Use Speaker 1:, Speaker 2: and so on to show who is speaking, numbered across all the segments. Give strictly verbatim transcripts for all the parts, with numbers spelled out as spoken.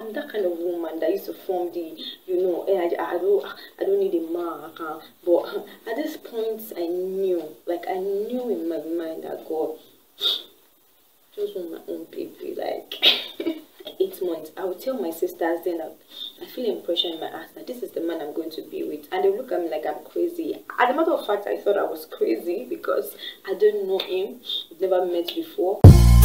Speaker 1: I'm that kind of woman that used to form the, you know, eh, I, I don't, I don't need a man, I can't. But at this point, I knew, like I knew in my mind that God just want my own baby, like eight months. I would tell my sisters then that I feel impression in my ass that this is the man I'm going to be with, and they look at me like I'm crazy. As a matter of fact, I thought I was crazy because I don't know him, we've never met before.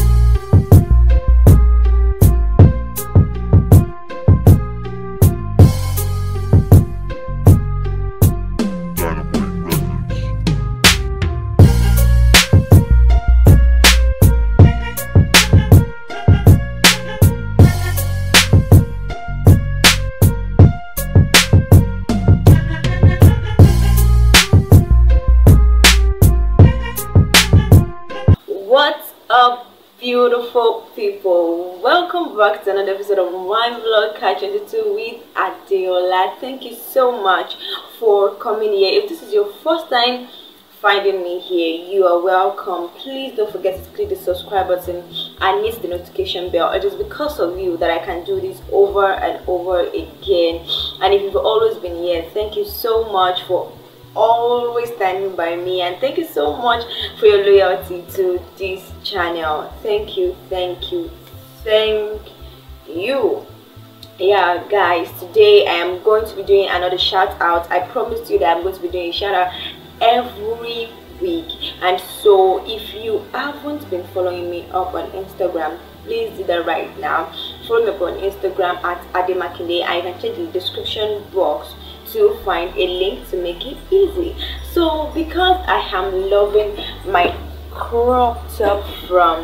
Speaker 1: What's up, beautiful people? Welcome back to another episode of my vlog Catch twenty-two with Adeola. Thank you so much for coming here. If this is your first time finding me here, you are welcome. Please don't forget to click the subscribe button and hit the notification bell. It is because of you that I can do this over and over again. And if you've always been here, thank you so much for always standing by me, and thank you so much for your loyalty to this channel. Thank you, thank you, thank you. Yeah guys, today I am going to be doing another shout out. I promised you that I'm going to be doing a shout out every week, and so if you haven't been following me up on Instagram, please do that right now. Follow me up on Instagram at Ademakinde, and you can check the description box to find a link to make it easy. So because I am loving my crop top from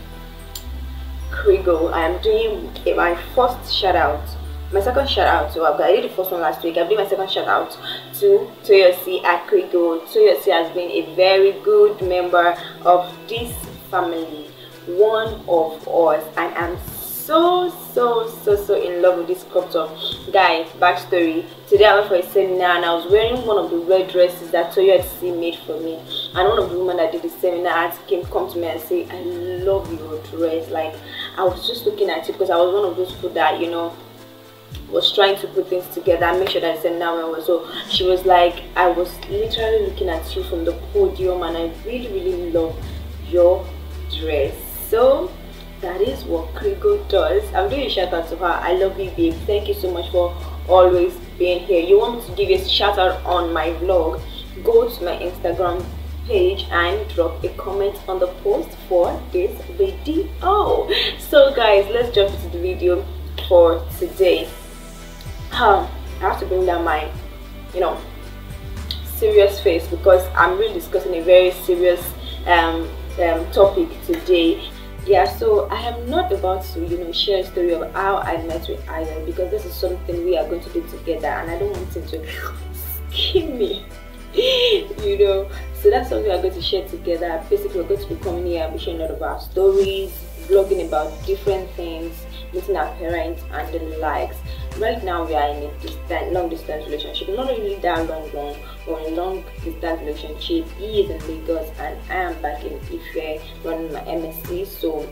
Speaker 1: Krigo, I am doing my first shout out, my second shout out to, I did the first one last week, I'm doing my second shout out to Toyosi at Krigo. Toyosi has been a very good member of this family, one of us, and I'm so so so so in love with this crop top. Guys, backstory: today I went for a seminar and I was wearing one of the red dresses that Toyosi made for me, and one of the women that did the seminar came come to me and say, I love your dress. Like, I was just looking at it because I was one of those people that, you know, was trying to put things together and make sure that the seminar went well. So she was like, I was literally looking at you from the podium and I really really love your dress. So that is what Krigo does. I'm doing a shout out to her. I love you, babe. Thank you so much for always being here. You want me to give you a shout out on my vlog? Go to my Instagram page and drop a comment on the post for this video. So guys, let's jump into the video for today. Um, I have to bring down my, you know, serious face because I'm really discussing a very serious um, um topic today. Yeah, so I am not about to, you know, share a story of how I met with Iron, because this is something we are going to do together and I don't want him to skin me, you know. So that's something we are going to share together. Basically, we're going to be coming here and be sharing a lot of our stories, vlogging about different things, meeting our parents and the likes. Right now we are in a distant, long distance relationship. Not really that long long, but a long distance relationship. He is in Lagos and I am back in Ife running my M S C, so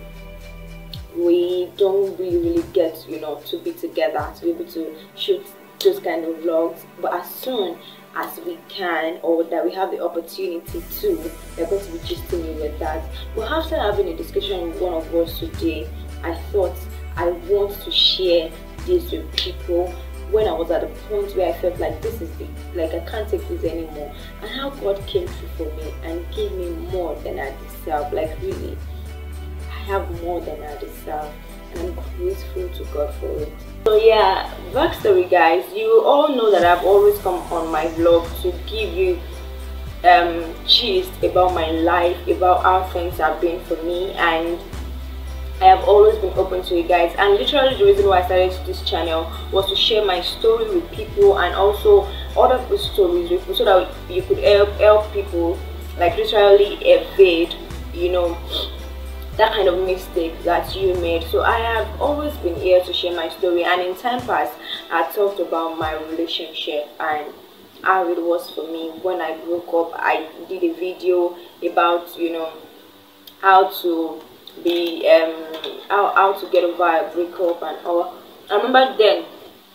Speaker 1: we don't really really get, you know, to be together to be able to shoot those kind of vlogs. But as soon as we can, or that we have the opportunity to, we're going to be gisting you with that. But after having a discussion with one of us today, I thought I want to share this with people when I was at a point where I felt like this is the, like I can't take this anymore, and how God came through for me and gave me more than I deserve. Like, really, I have more than I deserve, and I'm grateful to God for it. So yeah, backstory guys, you all know that I've always come on my vlog to give you um gist about my life, about how things have been for me, and I have always been open to you guys. And literally the reason why I started this channel was to share my story with people and also other people's stories with people, so that you could help help people, like literally evade, you know, that kind of mistake that you made. So I have always been here to share my story, and in time past I talked about my relationship and how it was for me when I broke up. I did a video about, you know, how to be um how, how to get over a breakup and all I remember then,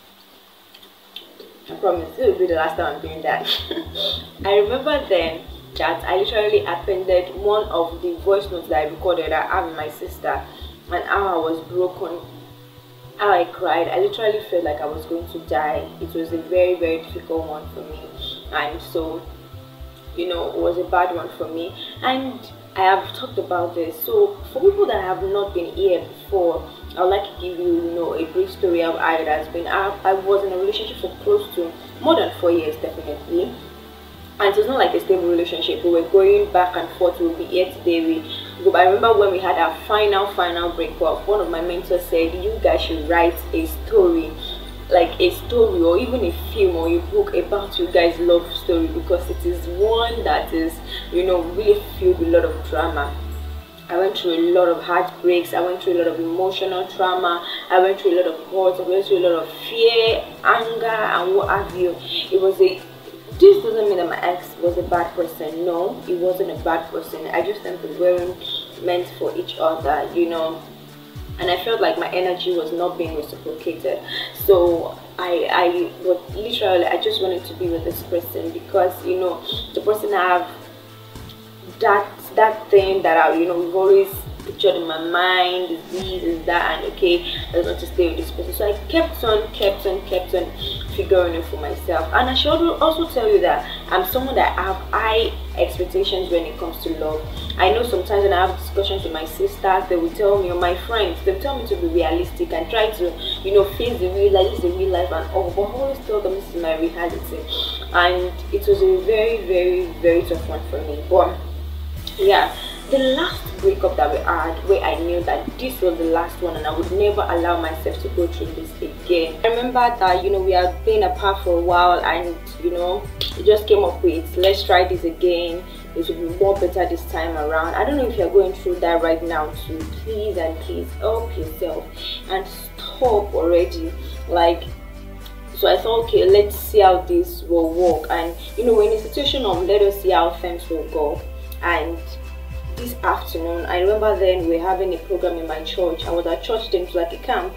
Speaker 1: I promise it will be the last time I'm doing that. I remember then that I literally appended one of the voice notes that I recorded I have with my sister, and how I was broken, how I cried. I literally felt like I was going to die. It was a very, very difficult one for me, and so, you know, it was a bad one for me. And I have talked about this. So for people that have not been here before, I would like to give you, you know, a brief story of how it has been. I, I was in a relationship for close to more than four years, definitely. And it was not like a stable relationship. We were going back and forth. We'll be here today. We, I remember when we had our final, final breakup, one of my mentors said, you guys should write a story, like a story or even a film or a book about you guys' love story, because it is one that is, you know, really filled with a lot of drama. I went through a lot of heartbreaks. I went through a lot of emotional trauma. I went through a lot of hurt. I went through a lot of fear, anger, and what have you. It was a This doesn't mean that my ex was a bad person. No, he wasn't a bad person. I just think we weren't meant for each other, you know. And I felt like my energy was not being reciprocated. So I, I, but literally, I just wanted to be with this person because, you know, the person I have that that thing that I, you know, we've always pictured in my mind is this, is that, and okay, I want to stay with this person. So I kept on, kept on, kept on figuring it for myself. And I should also tell you that I'm someone that I have high expectations when it comes to love. I know sometimes when I have discussions with my sisters, they will tell me, or my friends, they will tell me to be realistic and try to, you know, face the real life, this is the real life and all. But I always tell them this is my reality. And it was a very, very, very tough one for me. But yeah, the last breakup that we had, where I knew that this was the last one and I would never allow myself to go through this again. I remember that, you know, we had been apart for a while, and you know, it just came up with, let's try this again, it will be more better this time around. I don't know if you're going through that right now too. Please and please help yourself and stop already. Like, so I thought, okay, let's see how this will work. And you know, we're in a situation of let us see how things will go. And this afternoon, I remember then we were having a program in my church. I was at church then, it was like a camp.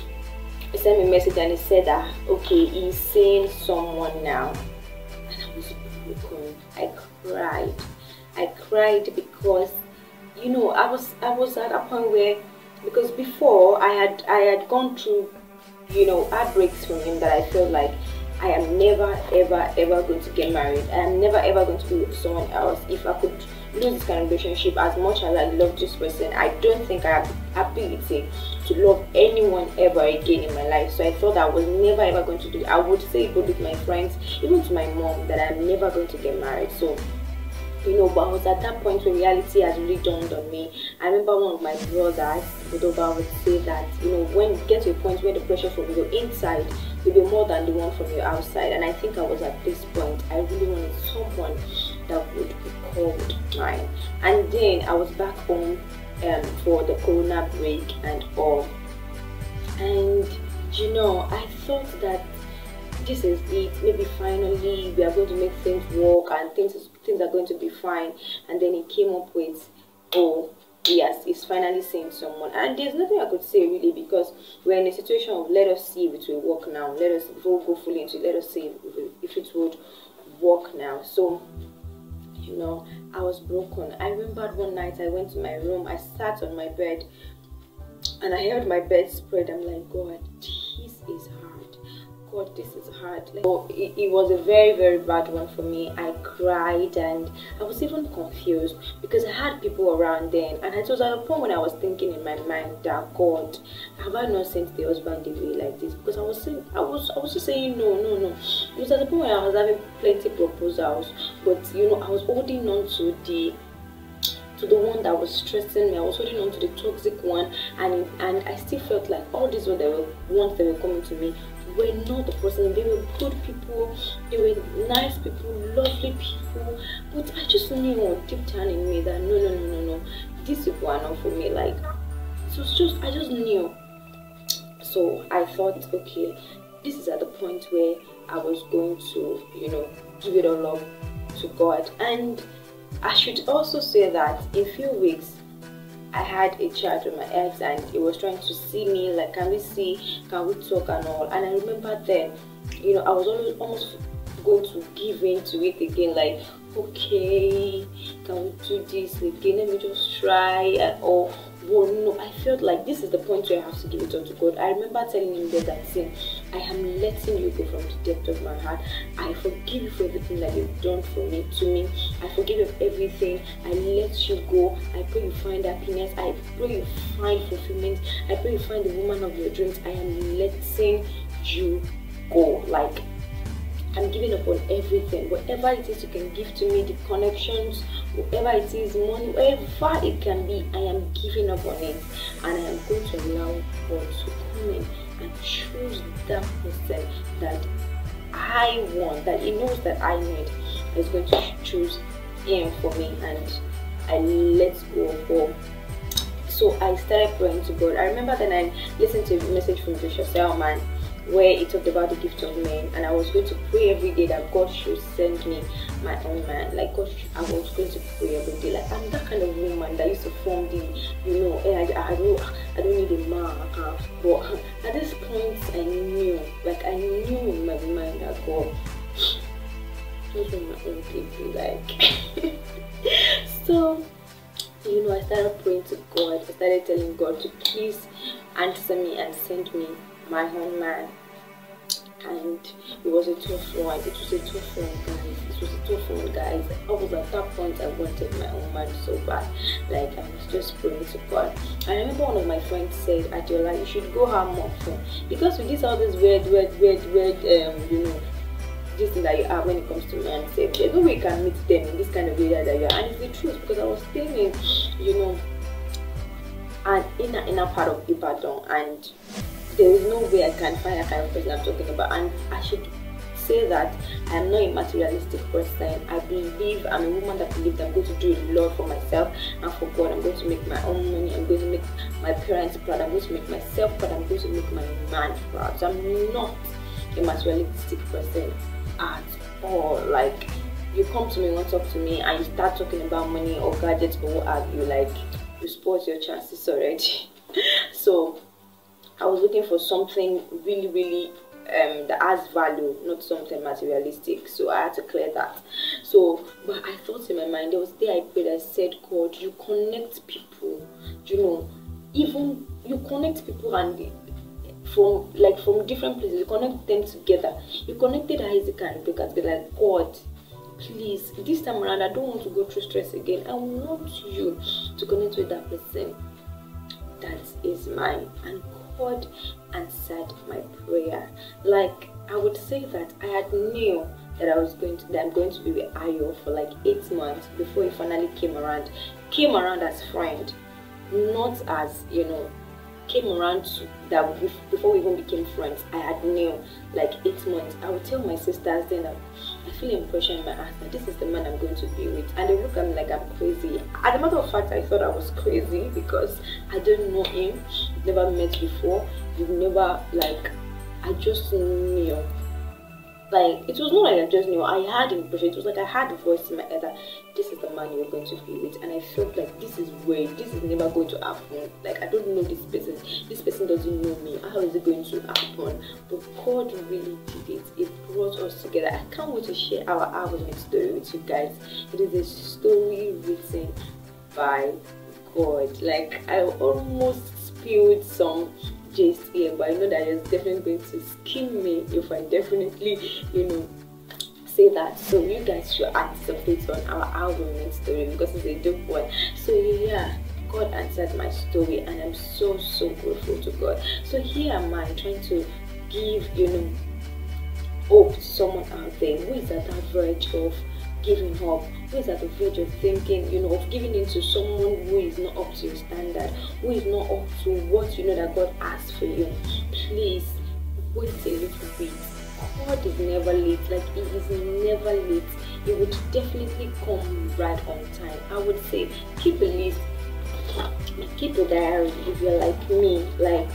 Speaker 1: He sent me a message and he said that, okay, he's seeing someone now. And I was broken. I cried. I cried because, you know, I was I was at a point where, because before I had I had gone through, you know, heartbreaks from him that I felt like I am never ever ever going to get married. I am never ever going to be with someone else. If I could lose this kind of relationship, as much as I love this person, I don't think I have the ability to love anyone ever again in my life. So I thought I was never ever going to do it. I would say it with my friends, even to my mom, that I'm never going to get married. So, you know, but I was at that point where reality has really dawned on me. I remember one of my brothers, Budoba, would say that, you know, when you get to a point where the pressure from your inside will be more than the one from your outside. And I think I was at this point. I really wanted someone that would be called mine. And then I was back home um, for the corona break and all. And, you know, I thought that this is it, maybe finally we are going to make things work and things things are going to be fine. And then he came up with, oh yes, he's finally seeing someone. And there's nothing I could say really, because we're in a situation of let us see if it will work now. Let us, before we go fully into it, let us see if it, if it would work now. So, you know, I was broken. I remembered one night I went to my room, I sat on my bed and I held my bedspread. I'm like, God, this is hard. God, this is hard. Like, so it, it was a very, very bad one for me. I cried and I was even confused because I had people around then, and it was at a point when I was thinking in my mind that, God, have I not sent the husband away like this? Because I was saying, I was, I was just saying no, no, no. It was at the point when I was having plenty proposals, but you know, I was holding on to the to the one that was stressing me. I was holding on to the toxic one, and and I still felt like all these ones that were ones that were coming to me were not the person. They were good people, they were nice people, lovely people, but I just knew deep down in me that no, no, no, no, no, these people are not for me. Like, it was just, I just knew. So I thought, okay, this is at the point where I was going to, you know, give it all up to God. And I should also say that in a few weeks I had a chat with my ex and he was trying to see me, like, can we see, can we talk and all. And I remember then, you know, I was always almost going to give in to it again, like, okay, can we do this again, let me just try and all. Well, no, I felt like this is the point where I have to give it all to God. I remember telling him there that, saying, I am letting you go from the depth of my heart. I forgive you for everything that you've done for me, to me. I forgive you for everything. I let you go. I pray you find happiness. I pray you find fulfillment. I pray you find the woman of your dreams. I am letting you go. Like, I'm giving up on everything. Whatever it is you can give to me, the connections, whatever it is, money, whatever it can be, I am giving up on it. And I am going to allow God to come in and choose that person that I want, that He knows that I need. He's going to choose Him for me, and I let go of all. So I started praying to God. I remember then I listened to a message from Joshua Selman, where he talked about the gift of men, and I was going to pray every day that God should send me my own man. Like, God, I was going to pray every day. Like, I'm that kind of woman that used to form the, you know, I, I don't, I don't need a man. Uh, but at this point, I knew, like, I knew in my mind that God, those were my own people. Like, so, you know, I started praying to God. I started telling God to please answer me and send me my own man. And it was a tough one. It was a tough one, guys. It was a tough one, guys. I was at that point, I wanted my own man so bad. Like, I was just praying to God. I remember one of my friends said, Adiola, you should go have more fun, because with this all this weird, weird, weird, weird, um, you know, this thing that you have when it comes to men, say, there's no way you can meet them in this kind of area that you are. And it's the truth, because I was staying in, you know, an inner inner part of Ibadan, and there is no way I can find that kind of person I'm talking about. And I should say that I am not a materialistic person. I believe, I'm a woman that believes I'm going to do a lot for myself and for God. I'm going to make my own money. I'm going to make my parents proud. I'm going to make myself proud. I'm going to make my man proud. So I'm not a materialistic person at all. Like, you come to me, you want to talk to me, and you start talking about money or gadgets or what have you, like, you spoil your chances already. So I was looking for something really, really um, that has value, not something materialistic. So I had to clear that. So, but I thought in my mind, there was a day I prayed, I said, God, you connect people, you know, even you connect people and from like from different places, you connect them together. You connected Isaac and Rebecca together. Like, God, please, this time around, I don't want to go through stress again. I want you to connect with that person that is mine. And God answered my prayer. Like, I would say that I had knew that I was going to that I'm going to be with Ayo for like eight months before he finally came around. Came around as friend, not as, you know, came around to that before we even became friends. I had knew like eight months. I would tell my sisters then that I feel impression in my heart that this is the man I'm going to be with, and they look at me like I'm crazy. As a matter of fact, I thought I was crazy because I don't know him, never met before, you've never, like, I just knew. Like, it was not like I just knew, I had impression. It was like I had a voice in my head that this is the man you're going to be with, and I felt like this is weird, this is never going to happen. Like, I don't know this person, this person doesn't know me, how is it going to happen? But God really did it. It brought us together. I can't wait to share our Alvin story with you guys. It is a story written by God. Like, I almost spilled some just here, but I know that it's definitely going to skin me if I definitely, you know, say that. So you guys should anticipate on our album story because it's a dope one. So yeah, God answered my story, and I'm so so grateful to God. So here am I trying to give, you know, hope to someone out there who is at that verge of giving up, who is at the verge of thinking, you know, of giving in to someone who is not up to your standard, who is not up to what you know that God has for you. Please wait a little bit. God is never late. Like, He is never late. He would definitely come right on time. I would say keep a list, keep a diary if you're like me. Like,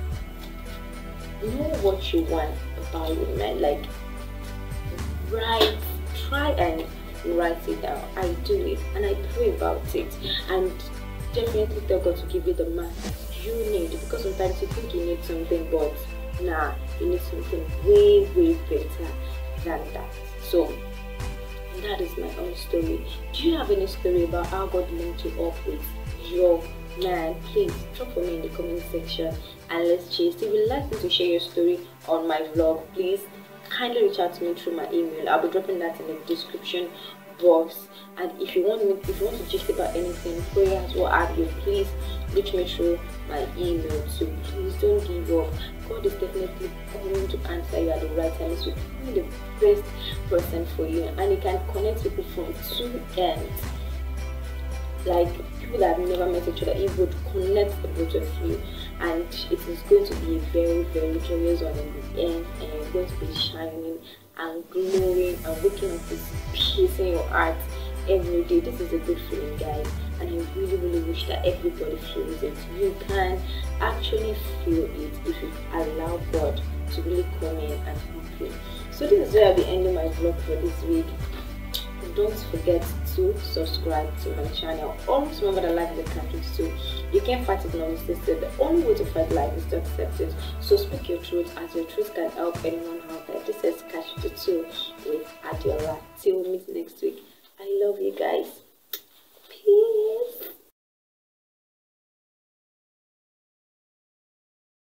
Speaker 1: know what you want about your man. Like, write, try and write it down. I do it and I pray about it, and definitely tell God to give you the man you need, because sometimes you think you need something, but nah, you need something way way better than that. So that is my own story. Do you have any story about how God linked you up with your man? Please drop for me in the comment section and let's chase. If you'd like me to share your story on my vlog, please kindly reach out to me through my email. I'll be dropping that in the description box. And if you want me, if you want to gist about anything, prayers or have you, please reach me through my email too. Please don't give up. God is definitely going to answer you at the right time. He's becoming the best person for you, and He can connect people from two ends. Like people that have never met each other, He would connect the both of you, and it is going to be a very very joyous one in the end, and you're going to be shining and glowing and waking up with peace in your heart every day. This is a good feeling, guys, and I really really wish that everybody feels it. You can actually feel it if you allow God to really come in and help you. So this is where I'll be ending my vlog for this week. Don't forget to subscribe to my channel. Always remember that life is a country, so you can't fight it nor resist it. The only way to fight life is to accept it. So speak your truth, as your truth can help anyone out there. This is Cash to Two with Adiola. Till we meet next week. I love you guys.